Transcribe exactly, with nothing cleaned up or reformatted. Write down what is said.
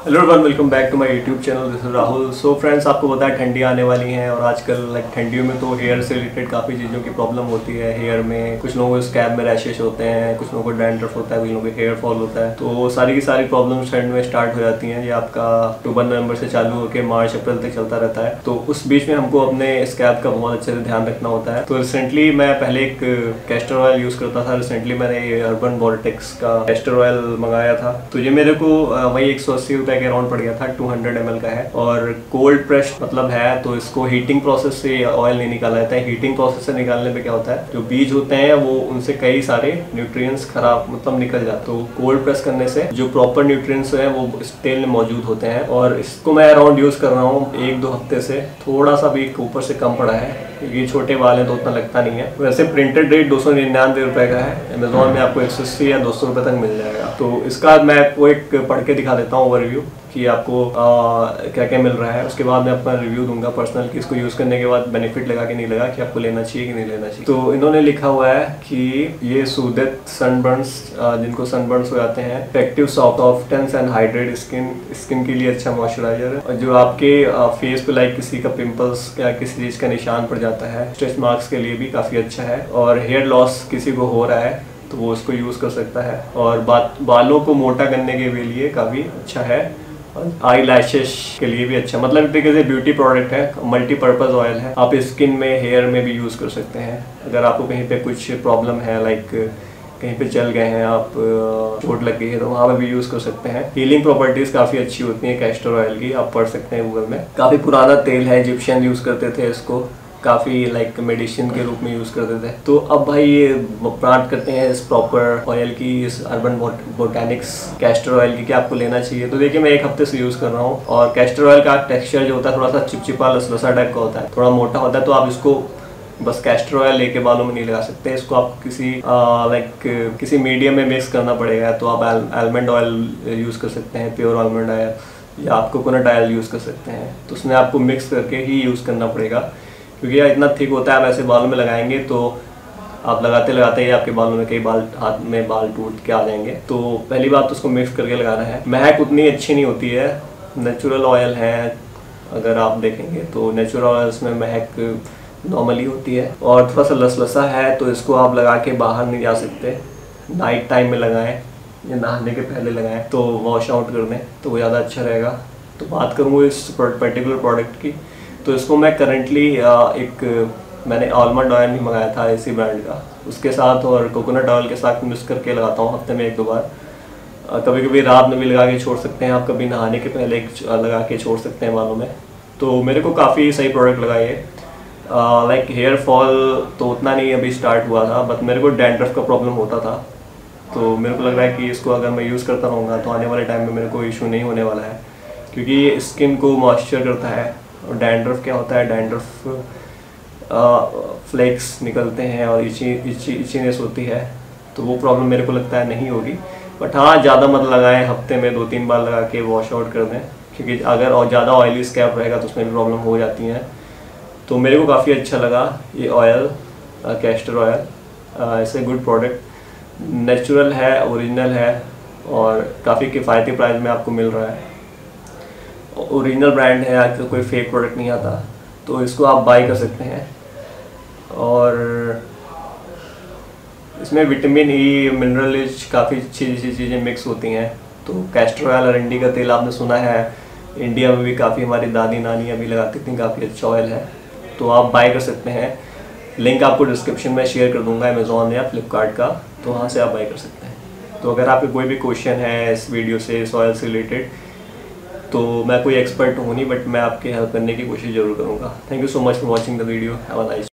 Hello everyone, welcome back to my YouTube channel. This is Rahul. So friends, आपको पता है ठंडी आने वाली हैं और आजकल लाइक ठंडियों में तो हेयर से रिलेटेड काफ़ी चीज़ों की प्रॉब्लम होती है। हेयर में कुछ लोगों को स्कैल्प में रैशेस होते हैं, कुछ लोगों को डैंड्रफ होता है, कुछ लोगों को हेयर फॉल होता है। तो सारी की सारी प्रॉब्लम्स ठंड में स्टार्ट हो जाती हैं। ये आपका अक्टूबर नवंबर से चालू होकर मार्च अप्रैल तक चलता रहता है। तो उस बीच में हमको अपने स्कैल्प का बहुत अच्छे से ध्यान रखना होता है। तो रिसेंटली मैं पहले एक कैस्टर ऑयल यूज़ करता था। रिसेंटली मैंने ये अर्बन वोर्टेक्स का कैस्टर ऑयल मंगाया था। तो ये मेरे को वही एक सौ अस्सी रुपये के अराउंड पड़ गया था। टू हंड्रेड एम एल का है और कोल्ड प्रेस मतलब है। तो इसको हीटिंग प्रोसेस से ऑयल नहीं निकाला जाता है। हीटिंग प्रोसेस से निकालने पे क्या होता है, जो बीज होते हैं वो उनसे कई सारे न्यूट्रिएंट्स खराब मतलब निकल जाते हैं। तो कोल्ड प्रेस करने से जो प्रॉपर न्यूट्रिएंट्स हैं वो इस तेल में मौजूद होते हैं। और इसको मैं अराउंड यूज कर रहा हूँ एक दो हफ्ते से। थोड़ा सा भी ऊपर से कम पड़ा है। ये छोटे वाल हैं तो उतना लगता नहीं है। वैसे प्रिंटेड रेट दो सौ निन्यानवे रुपए का है। अमेजोन में आपको एक सौ अस्सी या दो सौ रुपए तक मिल जाएगा। तो इसका मैं आपको एक पढ़ के दिखा देता हूँ ओवरव्यू कि आपको आ, क्या क्या मिल रहा है। उसके बाद मैं अपना रिव्यू दूंगा पर्सनल कि इसको यूज़ करने के बाद बेनिफिट लगा कि नहीं लगा, कि आपको लेना चाहिए कि नहीं लेना चाहिए। तो इन्होंने लिखा हुआ है कि ये सूदित सनबर्न्स, जिनको सनबर्न्स हो जाते हैं, effective softens and hydrate skin skin के लिए अच्छा मॉइस्चराइजर है। और जो आपके आ, फेस पे लाइक किसी का पिंपल्स या किसी चीज़ का निशान पड़ जाता है, स्ट्रेच मार्क्स के लिए भी काफ़ी अच्छा है। और हेयर लॉस किसी को हो रहा है तो वो उसको यूज़ कर सकता है। और बात बालों को मोटा करने के लिए काफ़ी अच्छा है। आई लैशेस के लिए भी अच्छा, मतलब एक तरीके से ब्यूटी प्रोडक्ट है। मल्टीपर्पज़ ऑयल है। आप स्किन में हेयर में भी यूज़ कर सकते हैं। अगर आपको कहीं पे कुछ प्रॉब्लम है, लाइक कहीं पे चल गए हैं आप, चोट लग गई है, तो वहाँ पे भी यूज़ कर सकते हैं। हीलिंग प्रॉपर्टीज़ काफ़ी अच्छी होती हैं कैस्टर ऑयल की, आप पढ़ सकते हैं गूगल में। काफ़ी पुराना तेल है, इजिप्शियन यूज़ करते थे इसको, काफ़ी लाइक मेडिसिन के रूप में यूज़ करते थे। तो अब भाई ये बात करते हैं इस प्रॉपर ऑयल की, इस अर्बन बोटैनिक्स कैस्टर ऑयल की, कि आपको लेना चाहिए। तो देखिए मैं एक हफ्ते से यूज़ कर रहा हूँ और कैस्टर ऑयल का टेक्सचर जो होता है थोड़ा सा चिपचिपा लसलसा टाइप का होता है, थोड़ा मोटा होता है। तो आप इसको बस कैस्टर ऑयल लेके बालों में नहीं लगा सकते। इसको आप किसी लाइक किसी मीडियम में मिक्स करना पड़ेगा। तो आप आलमंड ऑयल यूज़ कर सकते हैं, प्योर आलमंड ऑयल, या आप कोकोनट ऑयल यूज़ कर सकते हैं। तो उसमें आपको मिक्स करके ही यूज़ करना पड़ेगा, क्योंकि यह इतना थिक होता है। आप ऐसे बालों में लगाएंगे तो आप लगाते लगाते ही आपके बालों में कई बाल हाथ में बाल टूट के आ जाएंगे। तो पहली बात तो उसको मिक्स करके लगाना है। महक उतनी अच्छी नहीं होती है। नेचुरल ऑयल है, अगर आप देखेंगे तो नेचुरल ऑयल्स में महक नॉर्मली होती है और थोड़ा सा लसलसा है। तो इसको आप लगा के बाहर नहीं जा सकते। नाइट टाइम में लगाएं या नहाने के पहले लगाएं तो वॉश आउट कर दें, तो वो ज़्यादा अच्छा रहेगा। तो बात करूँ इस पर्टिकुलर प्रोडक्ट की, तो इसको मैं करंटली एक मैंने आलमंड ऑयल भी मंगाया था इसी ब्रांड का, उसके साथ और कोकोनट ऑयल के साथ मिक्स करके लगाता हूँ हफ्ते में एक दो बार। कभी कभी रात में भी लगा के छोड़ सकते हैं आप, कभी नहाने के पहले लगा के छोड़ सकते हैं बालों में। तो मेरे को काफ़ी सही प्रोडक्ट लगा ये। लाइक हेयर फॉल तो उतना नहीं अभी स्टार्ट हुआ था, बट मेरे को डैंड्रफ का प्रॉब्लम होता था। तो मेरे को लग रहा है कि इसको अगर मैं यूज़ करता रहूँगा तो आने वाले टाइम में मेरे को इशू नहीं होने वाला है, क्योंकि ये स्किन को मॉइस्चर करता है। और डैंड्रफ क्या होता है, डैंड्रफ फ्लेक्स निकलते हैं और इची इची इचीनेस होती है। तो वो प्रॉब्लम मेरे को लगता है नहीं होगी। बट हाँ, ज़्यादा मत लगाएं, हफ्ते में दो तीन बार लगा के वॉश आउट कर दें, क्योंकि अगर और ज़्यादा ऑयली स्कैल्प रहेगा तो उसमें भी प्रॉब्लम हो जाती हैं। तो मेरे को काफ़ी अच्छा लगा ये ऑयल, कैस्टर ऑयल। ऐसे गुड प्रोडक्ट, नेचुरल है, ओरिजिनल है और काफ़ी किफ़ायती प्राइस में आपको मिल रहा है। ओरिजिनल ब्रांड है, आज कोई फेक प्रोडक्ट नहीं आता। तो इसको आप बाई कर सकते हैं। और इसमें विटामिन ई, मिनरल रिच काफ़ी अच्छी अच्छी चीज़ें मिक्स होती हैं। तो कैस्टर ऑयल, अरंडी का तेल आपने सुना है, इंडिया में भी काफ़ी हमारी दादी नानियाँ भी लगाती थी, काफ़ी अच्छा ऑयल है। तो आप बाई कर सकते हैं। लिंक आपको डिस्क्रिप्शन में शेयर कर दूंगा, अमेजोन या फ्लिपकार्ट का, तो वहाँ से आप बाई कर सकते हैं। तो अगर आपके कोई भी क्वेश्चन है इस वीडियो से, इस ऑयल से रिलेटेड, तो मैं कोई एक्सपर्ट हूँ नहीं, बट मैं आपके हेल्प करने की कोशिश ज़रूर करूँगा। Thank you so much for watching the video. Have a nice